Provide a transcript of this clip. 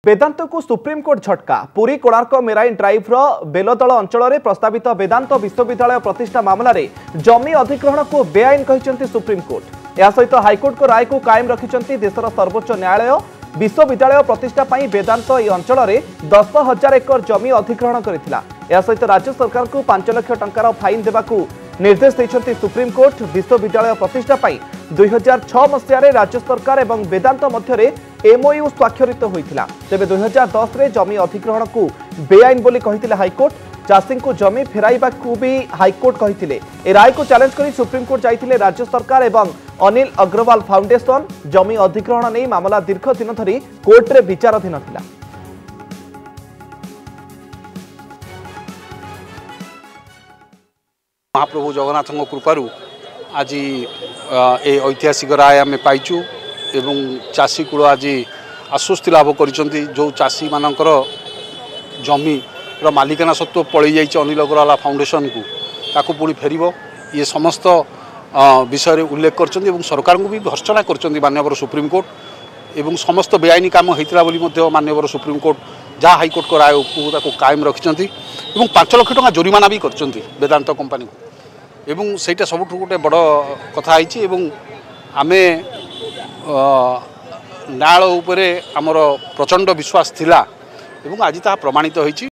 वेदांत को सुप्रीमकोर्ट झटका। Puri Konark marine drive बेलदल अंचल में प्रस्तावित वेदांत विश्वविद्यालय प्रतिष्ठा मामलें जमी अधिग्रहण को बेआईन कहते सुप्रीमकोर्ट। यह सहित हाइकोर्ट को राय को कायम रखिंट देशर सर्वोच्च न्यायालय। विश्वविद्यालय प्रतिष्ठा वेदांत यह अंचल में 10,000 एकर जमी अधिग्रहण करथिला। यह सहित राज्य सरकार को 5 लाख टंकार फाइन देवाकू निर्देश देइछन्ति सुप्रीमकोर्ट। विश्वविद्यालय प्रतिष्ठा 2006 मसीह राज्य सरकार और वेदांत मध्य एमओयू स्वाक्षरित होता। तेज 2010 में जमी अधिग्रहण को बेआईन बोली कही हाइकोर्ट। चाषी को जमी फेराइबा को भी हाइकोर्ट कही। ए राय को चैलेंज कर सुप्रीमकोर्ट जाइए राज्य सरकार एवं अनिल अग्रवाल फाउंडेशन। जमी अधिग्रहण नहीं मामला दीर्घ दिन धरी कोर्टे विचाराधीन था। महाप्रभु जगन्नाथ कृपार आज ए ऐतिहासिक राय आम पाइचु एवं चाषी कूल आज आश्वस्ति लाभ कर जो चाषी मानकर जमी मालिकाना सत्व पलि जाइए अनिल अग्रवाल फाउंडेशन को ताकू पुणी फेर ये समस्त विषय उल्लेख कर सरकार को भी भर्सना कर माननीय सुप्रीमकोर्ट एवं समस्त बेआईनी काम होता बोली माननीय सुप्रीमकोर्ट जहाँ हाइकोर्ट को राय को कायम रखिंट 5 लाख टंका जोरिमाना भी कर वेदांत कंपानी को। एवं सेटा सबुठ गोटे बड़ कथा आमे न्यायालय उपरे आमर प्रचंड विश्वास थिला एवं आज ता प्रमाणित होइछि।